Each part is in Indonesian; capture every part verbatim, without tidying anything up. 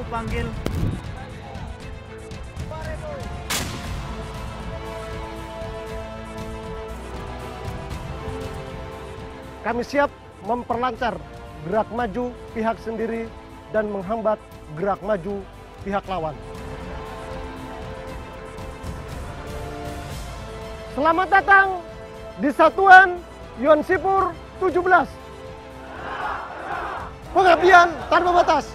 panggil. Kami siap memperlancar gerak maju pihak sendiri dan menghambat gerak maju pihak lawan. Selamat datang di Satuan Yonsipur tujuh belas. Pengabdian tanpa batas.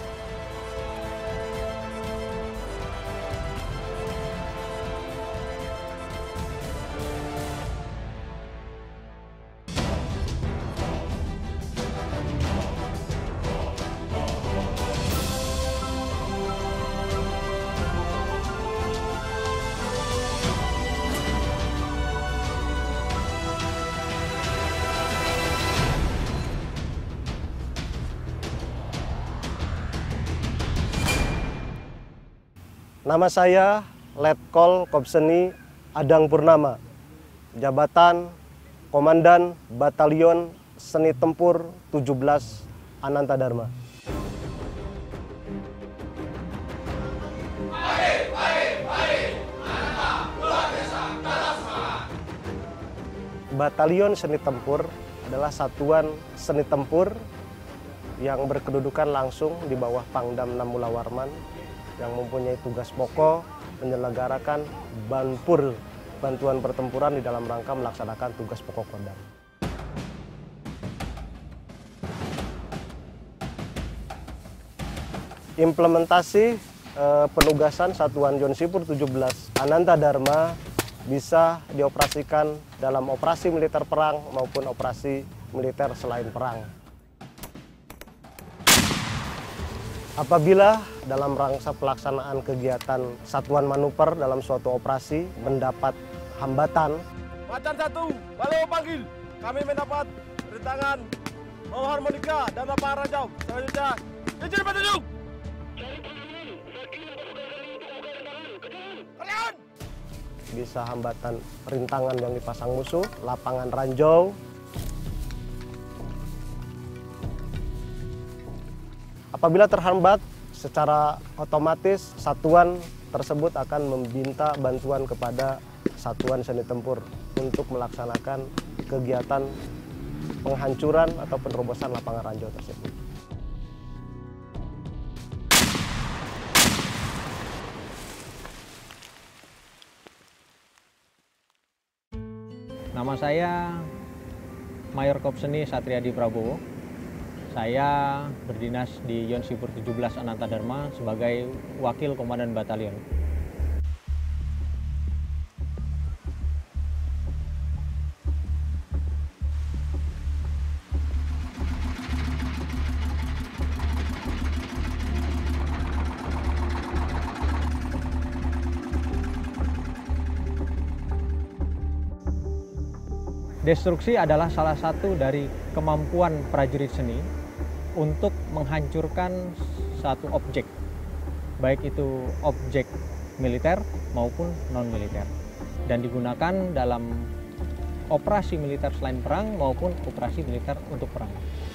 Nama saya Letkol Kopseni Adang Purnama, jabatan Komandan Batalion Seni Tempur tujuh belas Ananta Dharma. Batalion Seni Tempur adalah satuan seni tempur yang berkedudukan langsung di bawah Pangdam enam Mulawarman, yang mempunyai tugas pokok menyelenggarakan banpur, bantuan pertempuran di dalam rangka melaksanakan tugas pokok Kodam. Implementasi eh, penugasan Satuan Yonsipur tujuh belas Ananta Dharma bisa dioperasikan dalam operasi militer perang maupun operasi militer selain perang. Apabila dalam rangka pelaksanaan kegiatan satuan manuver dalam suatu operasi mendapat hambatan, Macan satu, Baleo panggil. Kami mendapat rintangan mau harmonika dan lapangan ranjau. Selanjutnya, izin petunjuk. Kalian! bisa hambatan rintangan yang dipasang musuh, lapangan ranjau. Apabila terhambat, secara otomatis satuan tersebut akan meminta bantuan kepada satuan seni tempur untuk melaksanakan kegiatan penghancuran atau penerobosan lapangan ranjau tersebut. Nama saya Mayor Kopseni Satriadi Prabowo. Saya berdinas di Yonsipur tujuh belas Ananta Dharma sebagai Wakil Komandan Batalion. Destruksi adalah salah satu dari kemampuan prajurit seni untuk menghancurkan satu objek, baik itu objek militer maupun non-militer, dan digunakan dalam operasi militer selain perang maupun operasi militer untuk perang.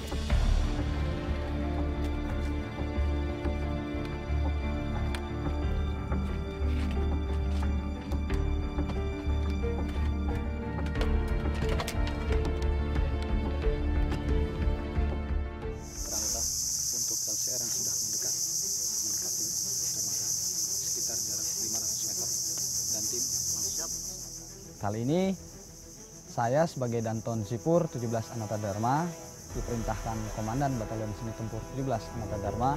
Kali ini saya sebagai Danton Sipur tujuh belas Ananta Dharma diperintahkan Komandan Batalion Seni Tempur tujuh belas Ananta Dharma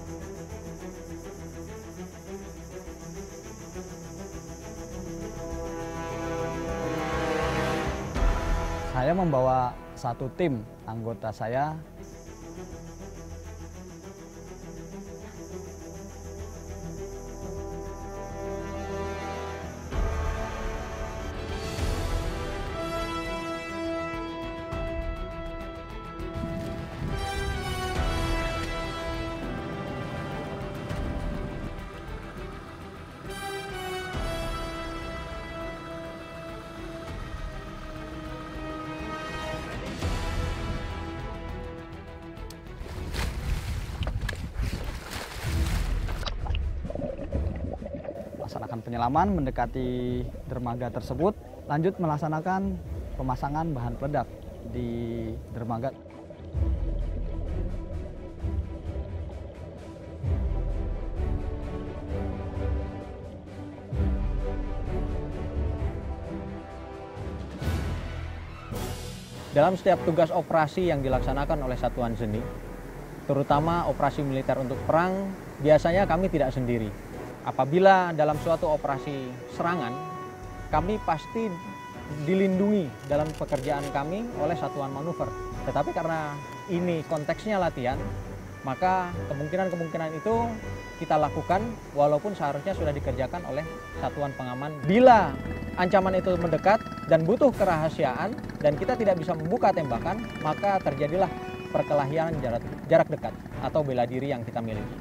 saya membawa satu tim anggota saya melaksanakan penyelaman mendekati dermaga tersebut, lanjut melaksanakan pemasangan bahan peledak di dermaga. Dalam setiap tugas operasi yang dilaksanakan oleh Satuan Zeni, terutama operasi militer untuk perang, biasanya kami tidak sendiri. Apabila dalam suatu operasi serangan, kami pasti dilindungi dalam pekerjaan kami oleh satuan manuver. Tetapi karena ini konteksnya latihan, maka kemungkinan-kemungkinan itu kita lakukan walaupun seharusnya sudah dikerjakan oleh satuan pengaman. Bila ancaman itu mendekat dan butuh kerahasiaan dan kita tidak bisa membuka tembakan, maka terjadilah perkelahian jarak, jarak dekat atau bela diri yang kita miliki.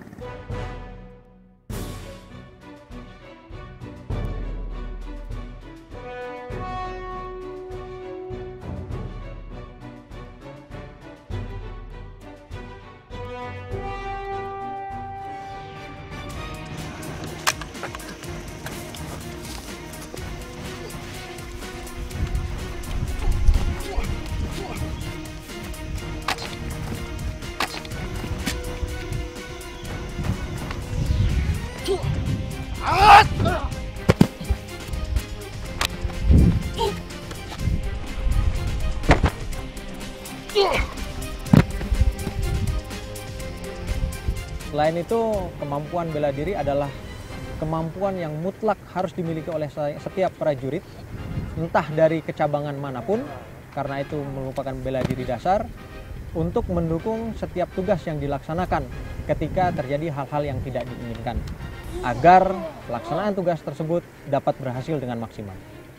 Selain itu, kemampuan bela diri adalah kemampuan yang mutlak harus dimiliki oleh setiap prajurit, entah dari kecabangan manapun, karena itu merupakan bela diri dasar, untuk mendukung setiap tugas yang dilaksanakan ketika terjadi hal-hal yang tidak diinginkan, agar pelaksanaan tugas tersebut dapat berhasil dengan maksimal.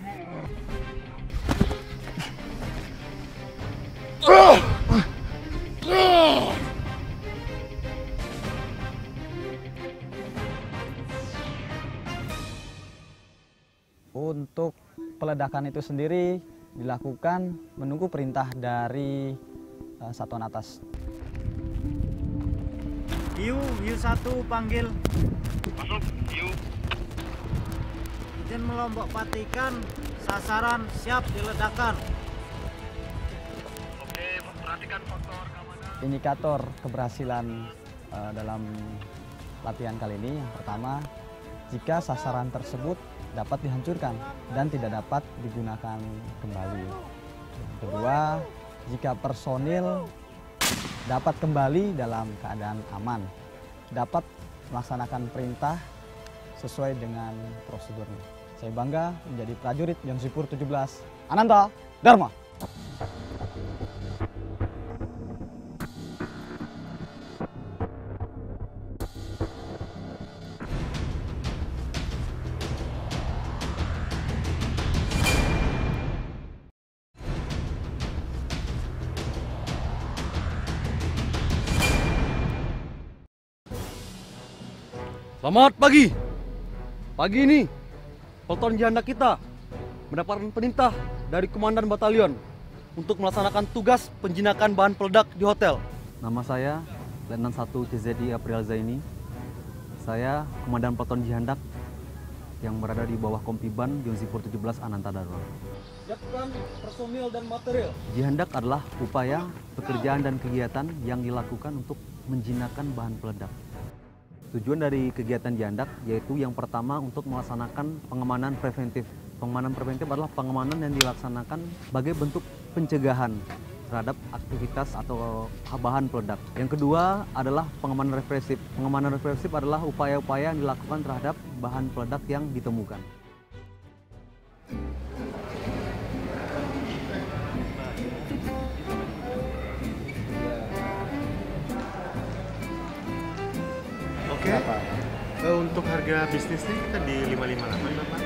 Untuk peledakan itu sendiri dilakukan menunggu perintah dari uh, satuan atas. Hiu, Hiu satu panggil. Masuk, Hiu. Izin melompok patikan, sasaran siap diledakkan. Oke, perhatikan faktor keamanan. Indikator keberhasilan uh, dalam latihan kali ini yang pertama, jika sasaran tersebut dapat dihancurkan dan tidak dapat digunakan kembali. Yang kedua, jika personil dapat kembali dalam keadaan aman, dapat melaksanakan perintah sesuai dengan prosedurnya. Saya bangga menjadi prajurit Yonsipur tujuh belas Ananta Dharma. Selamat pagi. Pagi ini, Peleton Jihandak kita mendapatkan perintah dari Komandan Batalion untuk melaksanakan tugas penjinakan bahan peledak di hotel. Nama saya Letnan satu C Z I April Zaini. Saya Komandan Peleton Jihandak yang berada di bawah Kompiban Yonsipur tujuh belas Ananta Dharma. Siapkan personil dan material. Jihandak adalah upaya, pekerjaan dan kegiatan yang dilakukan untuk menjinakkan bahan peledak. Tujuan dari kegiatan Jihandak yaitu yang pertama untuk melaksanakan pengamanan preventif. Pengamanan preventif adalah pengamanan yang dilaksanakan sebagai bentuk pencegahan terhadap aktivitas atau bahan peledak. Yang kedua adalah pengamanan represif. Pengamanan represif adalah upaya-upaya yang dilakukan terhadap bahan peledak yang ditemukan. Oke, uh, untuk harga bisnisnya kita di lima lima delapan Bapak.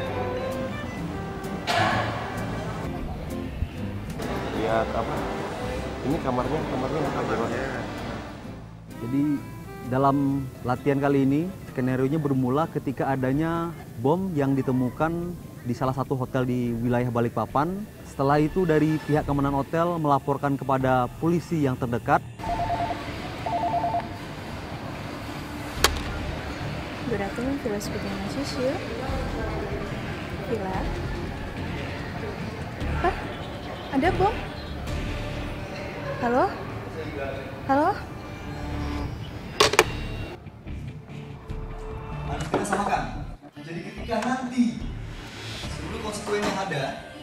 Lihat apa? Ini kamarnya, kamarnya Kamarnya. Jadi dalam latihan kali ini skenario-nya bermula ketika adanya bom yang ditemukan di salah satu hotel di wilayah Balikpapan. Setelah itu dari pihak keamanan hotel melaporkan kepada polisi yang terdekat. Good afternoon, Villa Spigana Sisil. Villa. Apa? Ada bom? Halo? Halo? Mari kita samakan. Jadi ketika nanti seluruh konstituen yang ada.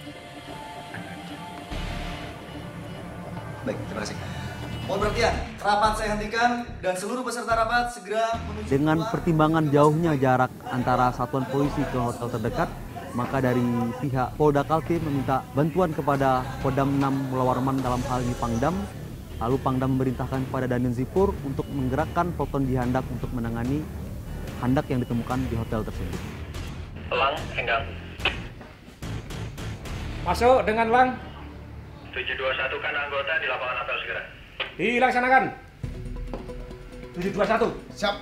Baik, terima kasih. Mohon perhatian, rapat saya hentikan dan seluruh peserta rapat segera menuju. Dengan pertimbangan jauhnya jarak antara satuan polisi ke hotel terdekat, maka dari pihak Polda Kaltim meminta bantuan kepada Kodam enam Mula Warman dalam hal ini Pangdam. Lalu Pangdam memerintahkan kepada Dandim Zipur untuk menggerakkan Peleton Jihandak untuk menangani handak yang ditemukan di hotel tersebut. Lang, Enggang. Masuk dengan Lang. tujuh dua satu kan anggota di lapangan apel segera. Dilaksanakan. tujuh dua satu. Siap.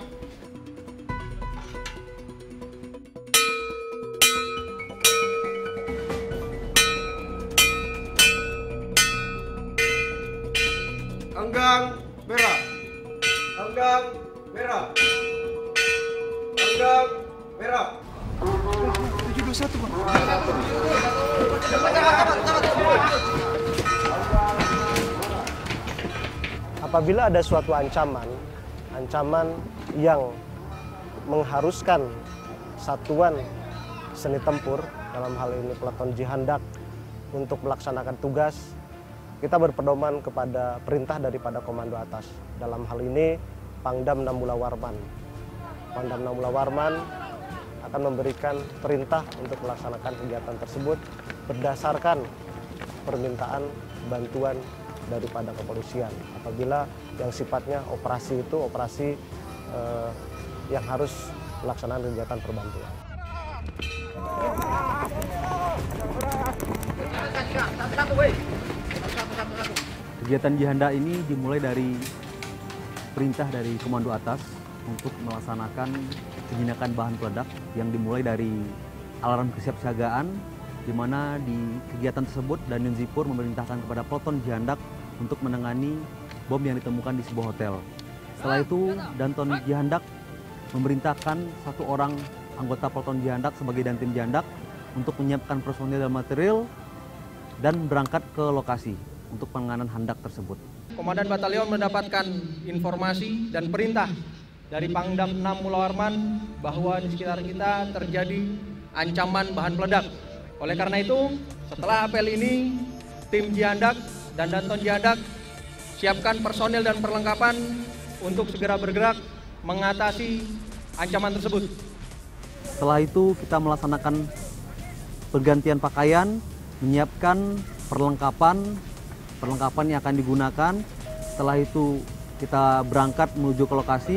Enggang merah. Enggang merah. Enggang merah. tujuh dua satu, Bang. Apabila ada suatu ancaman, ancaman yang mengharuskan satuan seni tempur, dalam hal ini Peleton Jihandak, untuk melaksanakan tugas, kita berpedoman kepada perintah daripada komando atas. Dalam hal ini Pangdam enam Mula Warman. Pangdam enam Mula Warman akan memberikan perintah untuk melaksanakan kegiatan tersebut berdasarkan permintaan bantuan daripada kepolisian. Apabila yang sifatnya operasi itu operasi eh, yang harus melaksanakan kegiatan perbantuan. Kegiatan Jihandak ini dimulai dari perintah dari komando atas untuk melaksanakan penjinakan bahan peledak yang dimulai dari alarm kesiapsiagaan, di mana di kegiatan tersebut Dandim Zipur memerintahkan kepada Peleton Jihandak untuk menangani bom yang ditemukan di sebuah hotel. Setelah itu, Danton Jihandak memerintahkan satu orang anggota Peleton Jihandak sebagai Dantim Jihandak untuk menyiapkan personil dan material dan berangkat ke lokasi untuk penanganan handak tersebut. Komandan Batalion mendapatkan informasi dan perintah dari Pangdam enam Mula Warman bahwa di sekitar kita terjadi ancaman bahan peledak. Oleh karena itu, setelah apel ini, tim Jihandak dan Danton Jihandak siapkan personil dan perlengkapan untuk segera bergerak mengatasi ancaman tersebut. Setelah itu kita melaksanakan pergantian pakaian, menyiapkan perlengkapan, perlengkapan yang akan digunakan. Setelah itu kita berangkat menuju ke lokasi.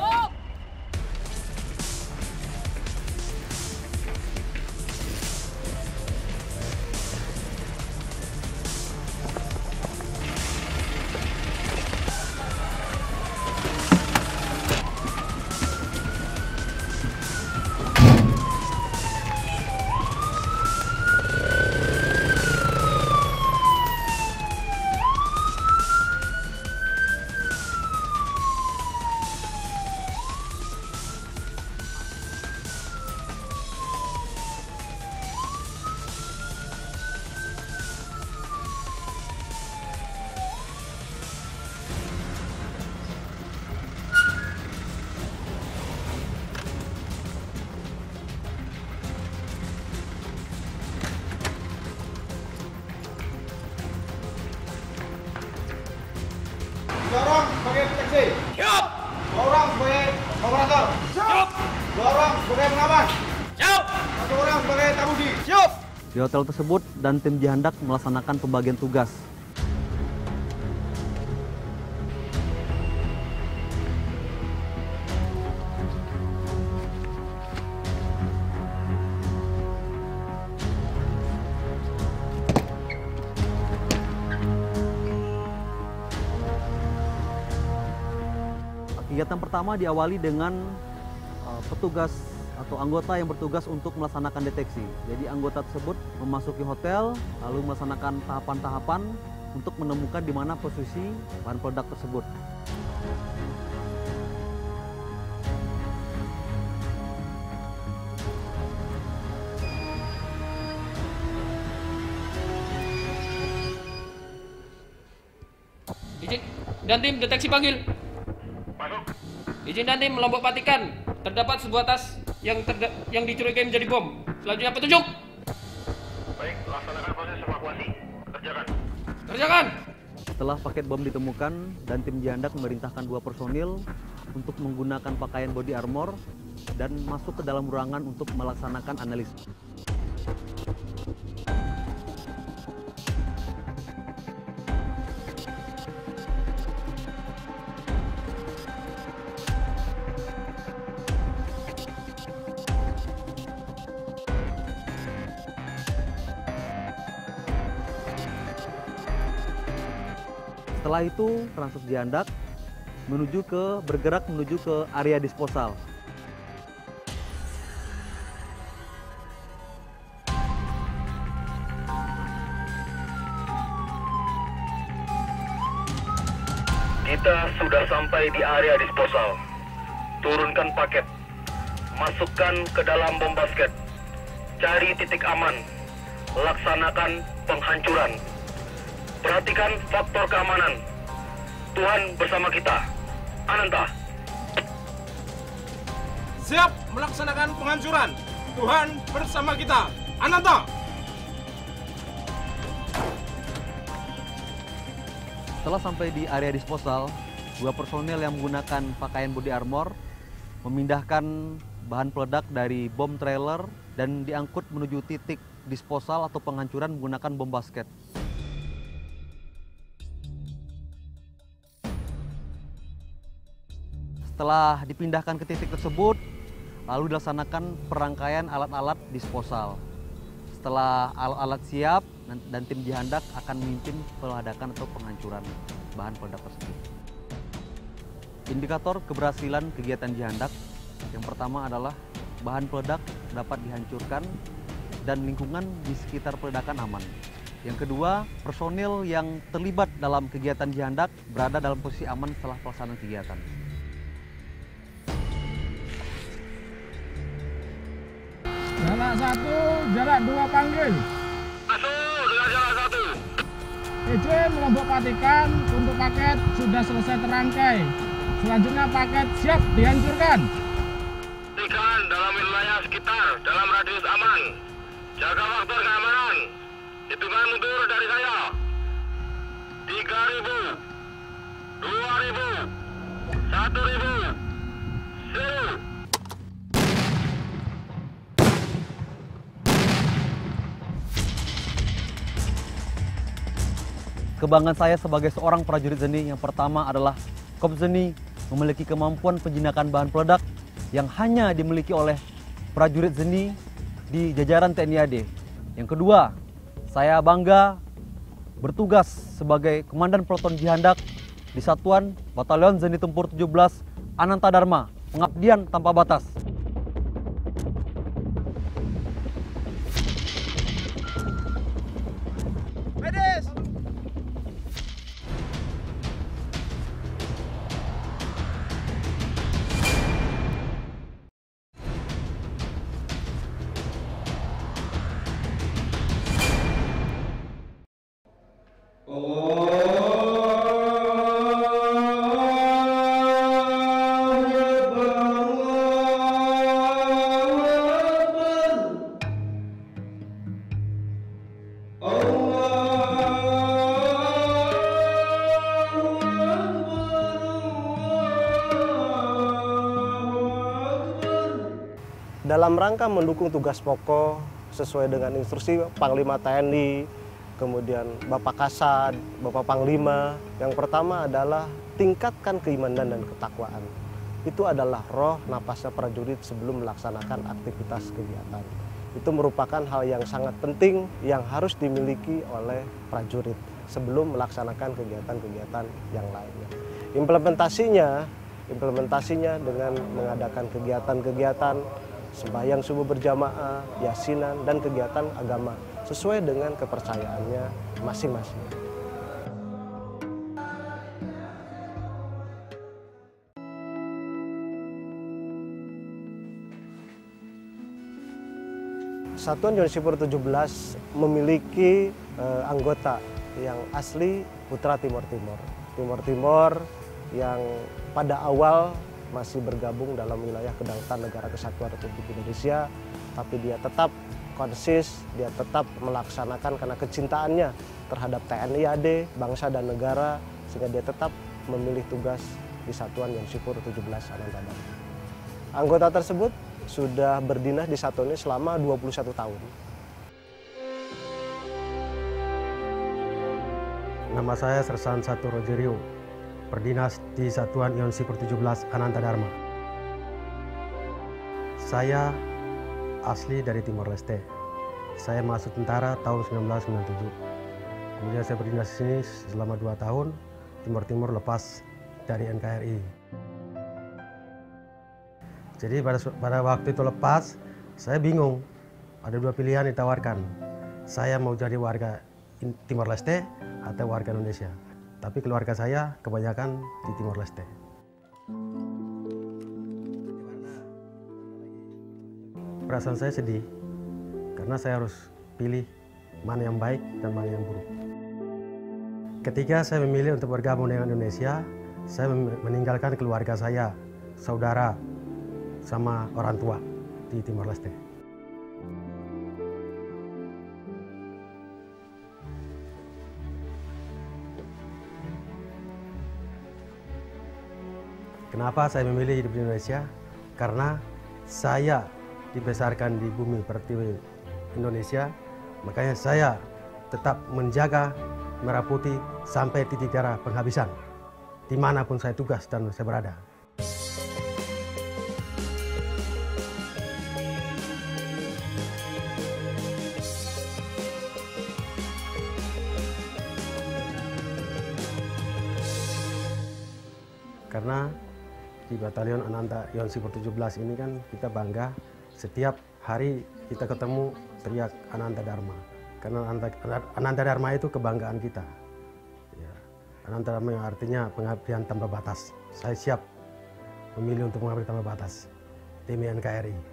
Dua orang sebagai peteksi. Siap. Dua orang sebagai operator. Siap. Dua orang sebagai pengawas. Siap. Satu orang sebagai tamudi. Siap. Di hotel tersebut, dan tim Jihandak melaksanakan pembagian tugas. Kegiatan pertama diawali dengan uh, petugas atau anggota yang bertugas untuk melaksanakan deteksi. Jadi anggota tersebut memasuki hotel lalu melaksanakan tahapan-tahapan untuk menemukan di mana posisi bahan peledak tersebut. dan tim deteksi panggil. Masuk. Izin dan tim Lombok Patikan. Terdapat sebuah tas yang terda yang dicurigai menjadi bom. Selanjutnya petunjuk. Baik, laksanakan proses evakuasi. Kerjakan. Kerjakan. Setelah paket bom ditemukan dan tim Jihandak memerintahkan dua personil untuk menggunakan pakaian body armor dan masuk ke dalam ruangan untuk melaksanakan analisis. Setelah itu, Transus Jihandak menuju ke bergerak menuju ke area disposal. Kita sudah sampai di area disposal. Turunkan paket. Masukkan ke dalam bom basket. Cari titik aman. Laksanakan penghancuran. Perhatikan faktor keamanan. Tuhan bersama kita. Ananta. Siap melaksanakan penghancuran. Tuhan bersama kita. Ananta. Setelah sampai di area disposal, dua personel yang menggunakan pakaian body armor memindahkan bahan peledak dari bom trailer dan diangkut menuju titik disposal atau penghancuran menggunakan bom basket. Setelah dipindahkan ke titik tersebut, lalu dilaksanakan perangkaian alat-alat disposal. Setelah alat-alat siap, dan tim Jihandak akan memimpin peledakan atau penghancuran bahan peledak tersebut. Indikator keberhasilan kegiatan Jihandak yang pertama adalah bahan peledak dapat dihancurkan dan lingkungan di sekitar peledakan aman. Yang kedua, personil yang terlibat dalam kegiatan Jihandak berada dalam posisi aman setelah pelaksanaan kegiatan. Jarak satu, jarak dua panggil. Masuk dengan jarak satu. Izin Lombok Patikan untuk paket sudah selesai terangkai. Selanjutnya paket siap dihancurkan. Pastikan dalam wilayah sekitar, dalam radius aman. Jaga faktor keamanan. Hitungan mundur dari saya. Tiga ribu, dua ribu, satu ribu, seribu. Kebanggaan saya sebagai seorang prajurit Zeni yang pertama adalah Korps Zeni memiliki kemampuan penjinakan bahan peledak yang hanya dimiliki oleh prajurit Zeni di jajaran T N I A D. Yang kedua, saya bangga bertugas sebagai Komandan Peleton Jihandak di Satuan Batalion Zeni Tempur tujuh belas Ananta Dharma, pengabdian tanpa batas. Medis. Dalam rangka mendukung tugas pokok sesuai dengan instruksi Panglima T N I, kemudian Bapak Kasad, Bapak Panglima, yang pertama adalah tingkatkan keimanan dan ketakwaan. Itu adalah roh napasnya prajurit sebelum melaksanakan aktivitas kegiatan. Itu merupakan hal yang sangat penting yang harus dimiliki oleh prajurit sebelum melaksanakan kegiatan-kegiatan yang lainnya. Implementasinya, implementasinya dengan mengadakan kegiatan-kegiatan sembahyang subuh berjamaah, yasinan, dan kegiatan agama sesuai dengan kepercayaannya masing-masing. Satuan Jonisipur tujuh belas memiliki eh, anggota yang asli Putra Timur Timur. Timor Timor yang pada awal masih bergabung dalam wilayah Kedaulatan Negara Kesatuan Republik Indonesia, tapi dia tetap konsis, dia tetap melaksanakan karena kecintaannya terhadap T N I A D, bangsa dan negara, sehingga dia tetap memilih tugas di Satuan Yonsipur tujuh belas Ananta Dharma. Anggota tersebut sudah berdinas di satuan ini selama dua puluh satu tahun. Nama saya Sersan satu Rogerio, berdinas di Satuan Yonsipur tujuh belas Ananta Dharma. Saya asli dari Timor Leste. Saya masuk tentara tahun seribu sembilan ratus sembilan puluh tujuh. Kemudian saya berdinas di sini selama dua tahun. Timor Timur lepas dari N K R I. Jadi pada, pada waktu itu lepas, saya bingung. Ada dua pilihan ditawarkan. Saya mau jadi warga Timor Leste atau warga Indonesia. Tapi keluarga saya kebanyakan di Timor Leste. Perasaan saya sedih, karena saya harus pilih mana yang baik dan mana yang buruk. Ketika saya memilih untuk bergabung dengan Indonesia, saya meninggalkan keluarga saya, saudara, sama orang tua di Timor Leste. Kenapa saya memilih hidup di Indonesia? Karena saya dibesarkan di bumi pertiwi Indonesia, makanya saya tetap menjaga Merah Putih sampai titik darah penghabisan, dimanapun saya tugas dan saya berada. Karena di Batalion Ananta Yonsipur tujuh belas ini kan kita bangga setiap hari kita ketemu teriak Ananta Dharma. Karena Ananta, Ananta Dharma itu kebanggaan kita. Ya, Ananta Dharma yang artinya pengabdian tanpa batas. Saya siap memilih untuk mengabdi tanpa batas demi N K R I.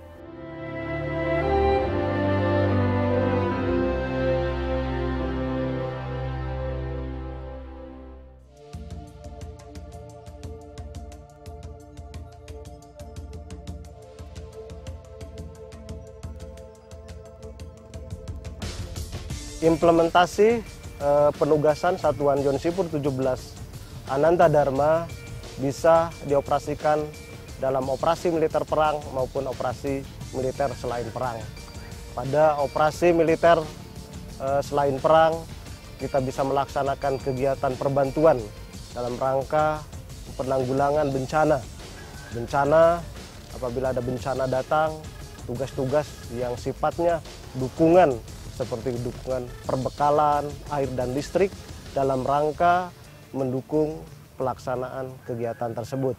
Implementasi eh, penugasan Satuan Yonsipur tujuh belas Ananta Dharma bisa dioperasikan dalam operasi militer perang maupun operasi militer selain perang. Pada operasi militer eh, selain perang, kita bisa melaksanakan kegiatan perbantuan dalam rangka penanggulangan bencana. Bencana, apabila ada bencana datang, tugas-tugas yang sifatnya dukungan seperti dukungan perbekalan, air dan listrik dalam rangka mendukung pelaksanaan kegiatan tersebut.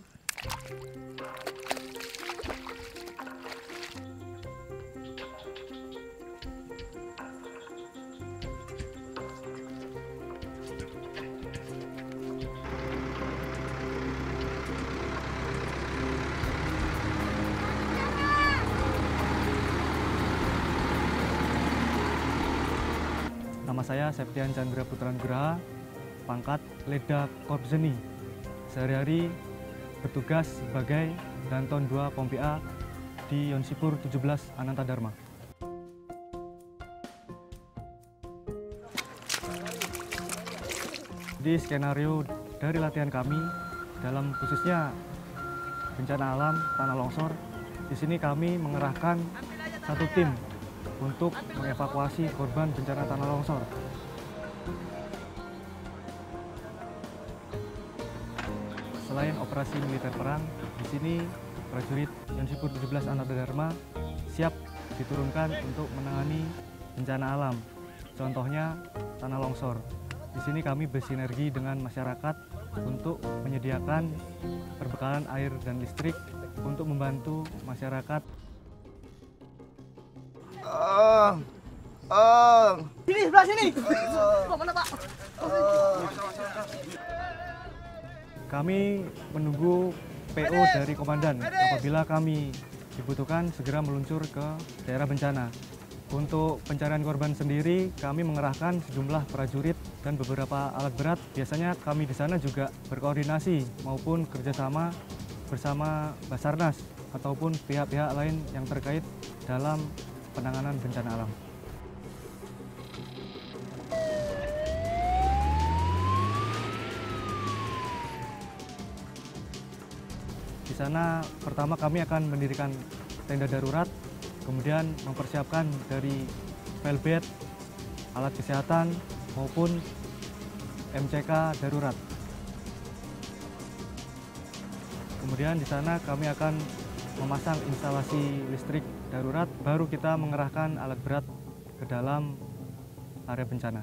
Nama saya Septian Chandra Putra Nugraha, pangkat Leda Korpseni. Sehari-hari bertugas sebagai Danton dua Kompi A di Yonsipur tujuh belas Ananta Dharma. Di skenario dari latihan kami, dalam khususnya bencana alam, tanah longsor, di sini kami mengerahkan satu tim untuk mengevakuasi korban bencana tanah longsor. Selain operasi militer perang, di sini prajurit Yonsipur tujuh belas Ananta Dharma siap diturunkan untuk menangani bencana alam. Contohnya tanah longsor. Di sini kami bersinergi dengan masyarakat untuk menyediakan perbekalan air dan listrik untuk membantu masyarakat. Oh, oh. Sini, sebelah sini. Pak, mana Pak? Kami menunggu P O dari komandan. Apabila kami dibutuhkan, segera meluncur ke daerah bencana. Untuk pencarian korban sendiri, kami mengerahkan sejumlah prajurit dan beberapa alat berat. Biasanya kami di sana juga berkoordinasi maupun kerjasama bersama Basarnas ataupun pihak-pihak lain yang terkait dalam penanganan bencana alam. Di sana pertama kami akan mendirikan tenda darurat, kemudian mempersiapkan dari velbet, alat kesehatan maupun M C K darurat. Kemudian di sana kami akan memasang instalasi listrik darurat, baru kita mengerahkan alat berat ke dalam area bencana.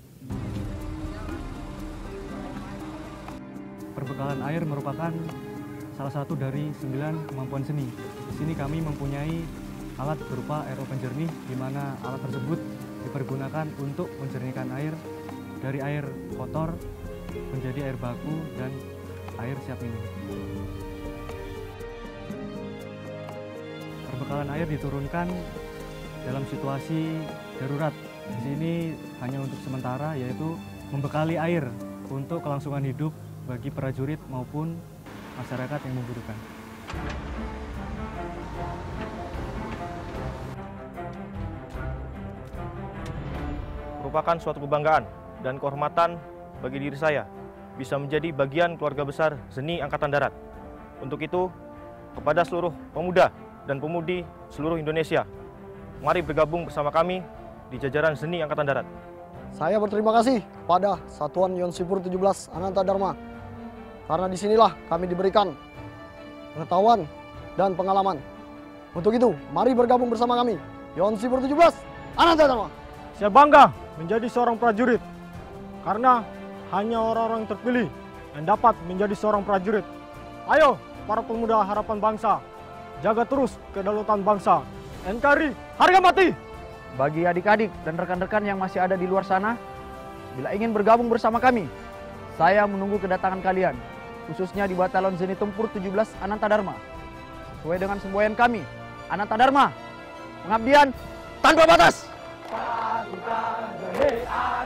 Perbekalan air merupakan salah satu dari sembilan kemampuan seni. Di sini kami mempunyai alat berupa air penjernih, di mana alat tersebut dipergunakan untuk menjernihkan air dari air kotor menjadi air baku dan air siap minum. Perbekalan air diturunkan dalam situasi darurat. Di sini hanya untuk sementara, yaitu membekali air untuk kelangsungan hidup bagi prajurit maupun masyarakat yang membutuhkan. Merupakan suatu kebanggaan dan kehormatan bagi diri saya bisa menjadi bagian keluarga besar Zeni Angkatan Darat. Untuk itu, kepada seluruh pemuda dan pemudi seluruh Indonesia, mari bergabung bersama kami di jajaran Zeni Angkatan Darat. Saya berterima kasih pada Satuan Yonsipur tujuh belas Ananta Dharma, karena disinilah kami diberikan pengetahuan dan pengalaman. Untuk itu, mari bergabung bersama kami, Yonsipur tujuh belas Ananta Dharma. Saya bangga menjadi seorang prajurit, karena hanya orang-orang terpilih yang dapat menjadi seorang prajurit. Ayo, para pemuda harapan bangsa, jaga terus kedaulatan bangsa. N K R I, harga mati! Bagi adik-adik dan rekan-rekan yang masih ada di luar sana, bila ingin bergabung bersama kami, saya menunggu kedatangan kalian, khususnya di Batalon Zeni Tempur tujuh belas Ananta Dharma. Sesuai dengan semboyan kami, Ananta Dharma, pengabdian tanpa batas. Pasukan Zeni